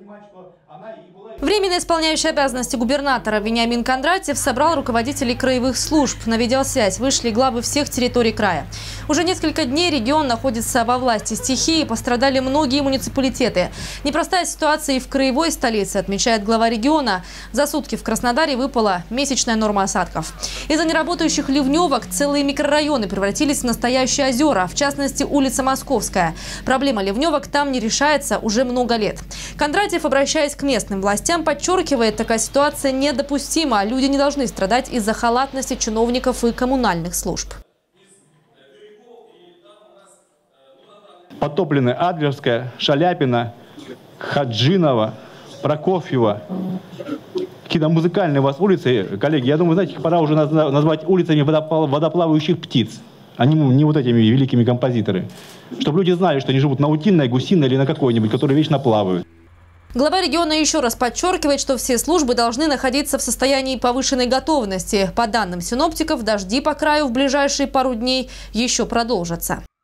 Временно исполняющий обязанности губернатора Вениамин Кондратьев собрал руководителей краевых служб. На видеосвязь вышли главы всех территорий края. Уже несколько дней регион находится во власти стихии, пострадали многие муниципалитеты. Непростая ситуация и в краевой столице, отмечает глава региона. За сутки в Краснодаре выпала месячная норма осадков. Из-за неработающих ливневок целые микрорайоны превратились в настоящие озера, в частности улица Московская. Проблема ливневок там не решается уже много лет. Кондратьев, обращаясь к местным властям, подчеркивает, такая ситуация недопустима. Люди не должны страдать из-за халатности чиновников и коммунальных служб. Потоплены Адлерская, Шаляпина, Хаджинова, Прокофьева. Какие-то музыкальные у вас улицы, коллеги. Я думаю, знаете, пора уже назвать улицами водоплавающих птиц, а не вот этими великими композиторами. Чтобы люди знали, что они живут на Утиной, Гусиной или на какой-нибудь, которые вечно плавают. Глава региона еще раз подчеркивает, что все службы должны находиться в состоянии повышенной готовности. По данным синоптиков, дожди по краю в ближайшие пару дней еще продолжатся.